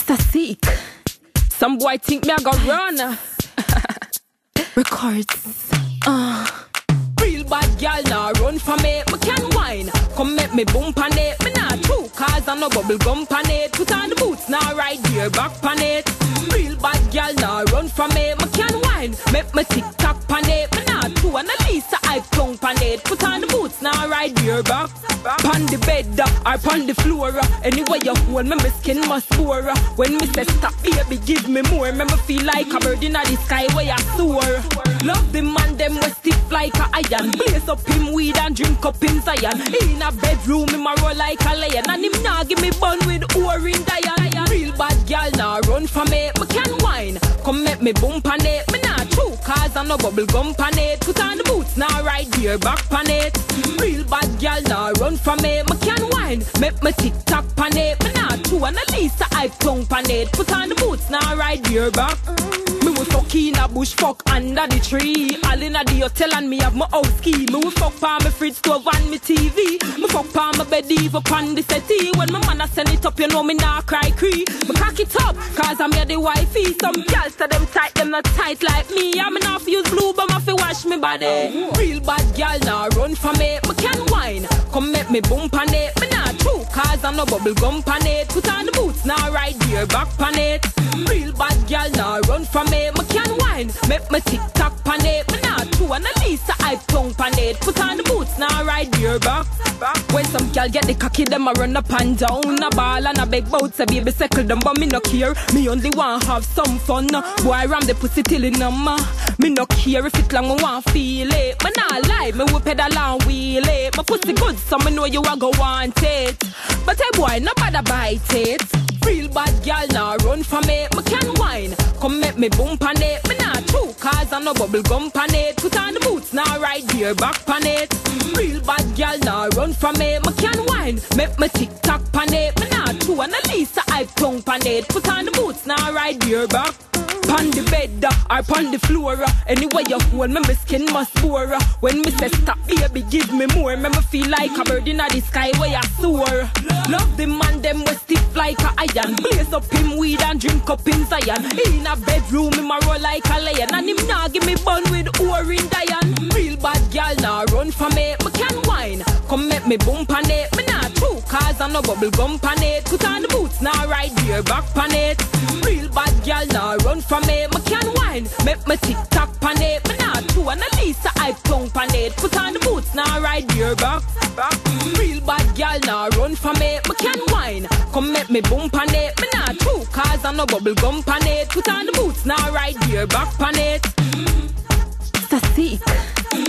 Sick. Some boy think me I got run. Records. Real bad girl now run for me. Me can whine. Come make me bump on it. Me not two cars and no bubble gum on it. Put on the boots now right here back on it. Real bad girl now run for me. Me can whine. Make me tick tock on it. Me not two and at least I tongue on it. Put on the boots now right here back. Pon the bed or pon the floor. Anyway you hold me, my skin must bore. When me say stop baby give me more. Me feel like a bird in the sky where I soar. Love the man them we stiff like a iron. Blaze up him weed and drink up him Zion. In a bedroom him a roll like a lion. And him nah give me bun with orange dial. Real bad girl now run for me. Me can whine. Come make me bump on it. Me nah chew cars and no bubble gum on it. Put on the boots now right here back on it. Real bad girl now run for me. Me can whine. Make me tick tock on it. Me nah chew and at least I tongue on it. Put on the boots now right here back. Me will fuck in a bush, fuck under the tree. All in a the hotel and me have my house key. Me will fuck pa my fridge stove and me TV. Me fuck pa my bed even pan the settee. When my man a send it up, you know me nah cry cree. Me cock it up, cause I'm here the wifey. Some girls to them tight, them not tight like me. I'm not use blue, but I fi wash me body. Real bad girl now run for me. Me can whine, come make me bump on it. Me nah chew, cause I'm no bubble gum on it. Put on the boots now right here back on it. Real bad girl now run for me. Me can whine, make me tick tock on it. Me nah chew and at least I tongue on it. Put on the boots now right here back. When some girl get the cocky, them a run up and down. A ball and a big boat, say baby circle them, but me no care. Me only want have some fun. Boy ram the pussy till it numb. Me no care if it long, me want feel it. Me nah lie, me will pedal and wheel it. My pussy good, so me know you a go want it. But hey boy, nobody bite it. Real bad girl now run for me. Me can whine, come make me bump on it. Me nah chew cars and no bubble gum on it. Put on the boots now right here back on it. Real bad girl now run for me. Me can whine, make me tick tock on it. Me nah chew and at least I tongue on it. Put on the boots now right here back. Pon the bed or pon the floor. Anyway you hold me, my skin must bore. When me say stop baby give me more. Me feel like a bird in the sky where I soar. Love the man them we stiff like a iron. Blaze up him weed and drink up him Zion. In a bedroom him a roll like a lion. And him nah give me bun with orange dial. Real bad girl now run for me. Me can whine, come make me bump on it. Me nah chew cars and no bubble gum on it. Put on the boots now right here back on it. Real bad girl now run for me. Me can whine, make me tick tock on it. Me nah chew and at least I tongue on it. Put on the boots now right here back. Real bad girl now run for me. Me can whine, come make me bump on it. Me nah chew cars and no bubble gum on it. Put on the boots now right here back on it. Sick.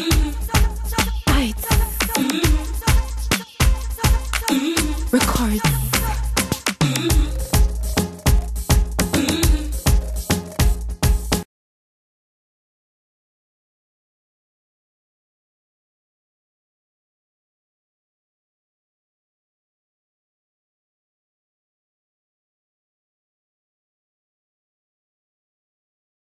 Records.